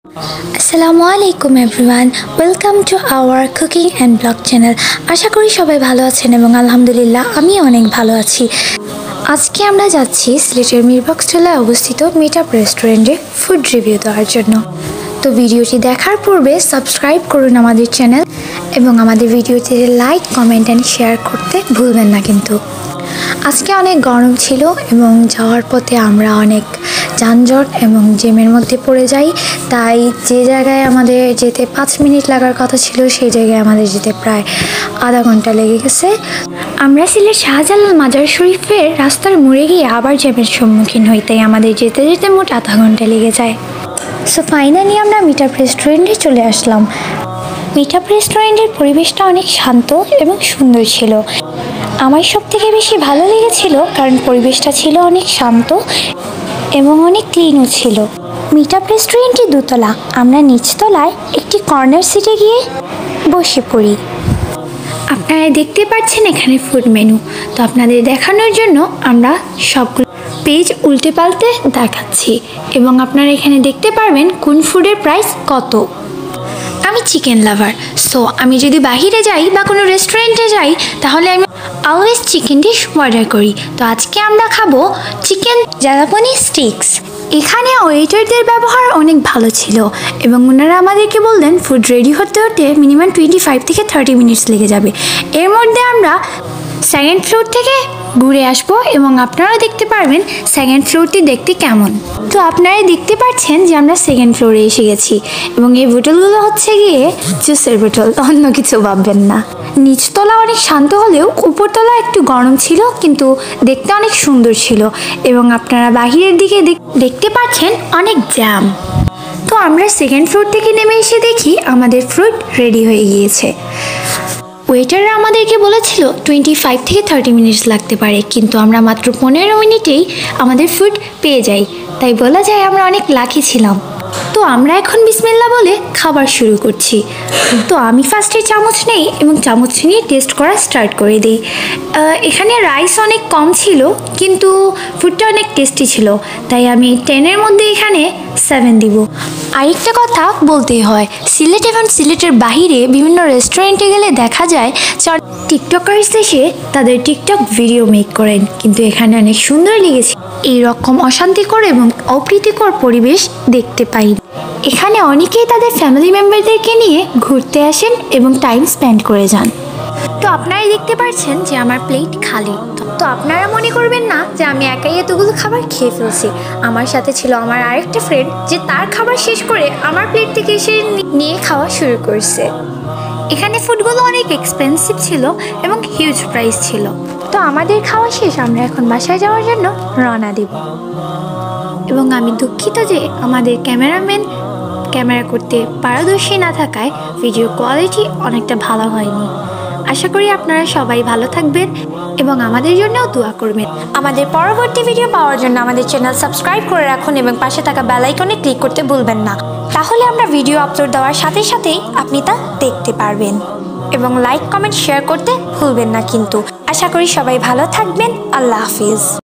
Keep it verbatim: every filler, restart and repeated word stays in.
আসসালামু আলাইকুম everyone, welcome to our cooking and blog channel. আশা করি সবাই ভালো আছেন এবং আলহামদুলিল্লাহ আমি অনেক ভালো আছি। আজকে আমরা যাচ্ছি সিলেটের মিরবক্স টিলায় অবস্থিত মিটআপ রেস্টুরেন্টে ফুড রিভিউ দেওয়ার জন্য। তো ভিডিওটি দেখার পূর্বে সাবস্ক্রাইব করুন আমাদের চ্যানেল এবং আমাদের ভিডিওতে লাইক, কমেন্ট অ্যান্ড শেয়ার করতে ভুলবেন না কিন্তু। আজকে অনেক গরম ছিল এবং যাওয়ার পথে আমরা অনেক যানজট এবং জ্যামের মধ্যে পড়ে যাই, তাই যে জায়গায় আমাদের যেতে পাঁচ মিনিট লাগার কথা ছিল সেই জায়গায় আমাদের যেতে প্রায় আধা ঘন্টা লেগে গেছে। আমরা সিলেট শাহজালাল মাজার শরীফের রাস্তার মোড়ে গিয়ে আবার জ্যামের সম্মুখীন হই, তাই আমাদের যেতে যেতে মোট আধা ঘন্টা লেগে যায়। সো ফাইনালি আমরা মিটআপ রেস্টুরেন্টে চলে আসলাম। মিটআপ রেস্টুরেন্টের পরিবেশটা অনেক শান্ত এবং সুন্দর ছিল। আমার সব থেকে বেশি ভালো লেগেছিল কারণ পরিবেশটা ছিল অনেক শান্ত এবং অনেক ক্লিনও ছিল। মিটআপ রেস্টুরেন্টটি দোতলা, আমরা নিচতলায় একটি কর্নার সিটে গিয়ে বসে পড়ি। আপনারা দেখতে পাচ্ছেন এখানে ফুড মেনু, তো আপনাদের দেখানোর জন্য আমরা সবগুলো পেজ উল্টে পাল্টে দেখাচ্ছি এবং আপনারা এখানে দেখতে পারবেন কোন ফুডের প্রাইস কত। আমি চিকেন লাভার, সো আমি যদি বাহিরে যাই বা কোনো রেস্টুরেন্টে যাই তাহলে আমি অলওয়েজ চিকেন ডিশ অর্ডার করি। তো আজকে আমরা খাবো চিকেন জালাপনি স্টিক্স। এখানে ওয়েটারদের ব্যবহার অনেক ভালো ছিল এবং ওনারা আমাদেরকে বললেন ফুড রেডি হতে হতে মিনিমাম টোয়েন্টি ফাইভ থেকে থার্টি মিনিটস লেগে যাবে। এর মধ্যে আমরা সেকেন্ড ফ্লোর থেকে ঘুরে আসবো এবং আপনারাও দেখতে পারবেন সেকেন্ড ফ্লোরটি দেখতে কেমন। তো আপনারা দেখতে পাচ্ছেন যে আমরা সেকেন্ড ফ্লোরে এসে গেছি এবং এই বোতলগুলো হচ্ছে গিয়ে জুসের বোতল, অন্য কিছু ভাববেন না। নিচতলা অনেক শান্ত হলেও উপরতলা একটু গরম ছিল, কিন্তু দেখতে অনেক সুন্দর ছিল এবং আপনারা বাহিরের দিকে দেখতে পাচ্ছেন অনেক জ্যাম। তো আমরা সেকেন্ড ফ্লোর থেকে নেমে এসে দেখি আমাদের ফুড রেডি হয়ে গিয়েছে। ওয়েটাররা আমাদেরকে বলেছিল টোয়েন্টি ফাইভ থেকে থার্টি মিনিটস লাগতে পারে, কিন্তু আমরা মাত্র পনেরো মিনিটেই আমাদের ফুড পেয়ে যাই, তাই বলা যায় আমরা অনেক লাকি ছিলাম। তো আমরা এখন বিসমিল্লাহ বলে খাবার শুরু করছি। তো আমি ফার্স্টে চামচ নেই এবং চামচ নিয়ে টেস্ট করা স্টার্ট করে দিই। এখানে রাইস অনেক কম ছিল কিন্তু ফুডটা অনেক টেস্টি ছিল, তাই আমি টেনের মধ্যে এখানে সেভেন দিব। আরেকটা কথা বলতেই হয়, সিলেট এবং সিলেটের বাহিরে বিভিন্ন রেস্টুরেন্টে গেলে দেখা যায় টিকটকার্স এসে তাদের টিকটক ভিডিও মেক করেন, কিন্তু এখানে অনেক সুন্দর লেগেছে। এইরকম অশান্তিকর এবং অপ্রীতিকর পরিবেশ দেখতে পাই। এখানে অনেকেই তাদের ফ্যামিলি মেম্বারদেরকে নিয়ে ঘুরতে আসেন এবং টাইম স্পেন্ড করে যান। তো আপনারাই দেখতে পাচ্ছেন যে আমার প্লেট খালি। তো আপনারা মনে করবেন না যে আমি একাই এতগুলো খাবার খেয়ে ফেলছি। আমার সাথে ছিল আমার আরেকটা ফ্রেন্ড, যে তার খাবার শেষ করে আমার প্লেট থেকে এসে নিয়ে খাওয়া শুরু করছে। এখানে ফুডগুলো অনেক এক্সপেন্সিভ ছিল এবং হিউজ প্রাইস ছিল। তো আমাদের খাওয়া শেষ, আমরা এখন বাসায় যাওয়ার জন্য রওনা দেব। এবং আমি দুঃখিত যে আমাদের ক্যামেরাম্যান ক্যামেরা করতে পারদর্শী না থাকায় ভিডিও কোয়ালিটি অনেকটা ভালো হয়নি। আশা করি আপনারা সবাই ভালো থাকবেন এবং আমাদের জন্যও দোয়া করবেন। আমাদের পরবর্তী ভিডিও পাওয়ার জন্য আমাদের চ্যানেল সাবস্ক্রাইব করে রাখুন এবং পাশে থাকা বেল আইকনে ক্লিক করতে ভুলবেন না, তাহলে আমরা ভিডিও আপলোড দেওয়ার সাথে সাথেই আপনি তা দেখতে পারবেন। এবং লাইক, কমেন্ট, শেয়ার করতে ভুলবেন না কিন্তু। আশা করি সবাই ভালো থাকবেন। আল্লাহ হাফিজ।